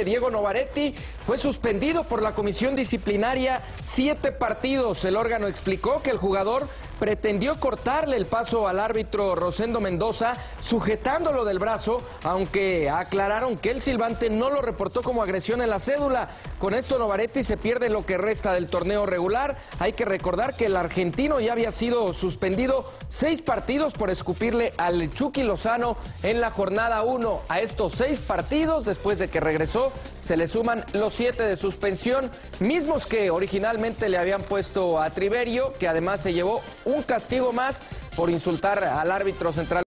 Diego Novaretti fue suspendido por la comisión disciplinaria 7 partidos. El órgano explicó que el jugador pretendió cortarle el paso al árbitro Rosendo Mendoza sujetándolo del brazo, aunque aclararon que el silbante no lo reportó como agresión en la cédula. Con esto Novaretti se pierde lo que resta del torneo regular. Hay que recordar que el argentino ya había sido suspendido 6 partidos por escupirle al Chucky Lozano en la jornada 1. A estos 6 partidos, después de que regresó, se le suman los 7 de suspensión, mismos que originalmente le habían puesto a Triverio, que además se llevó un castigo más por insultar al árbitro central.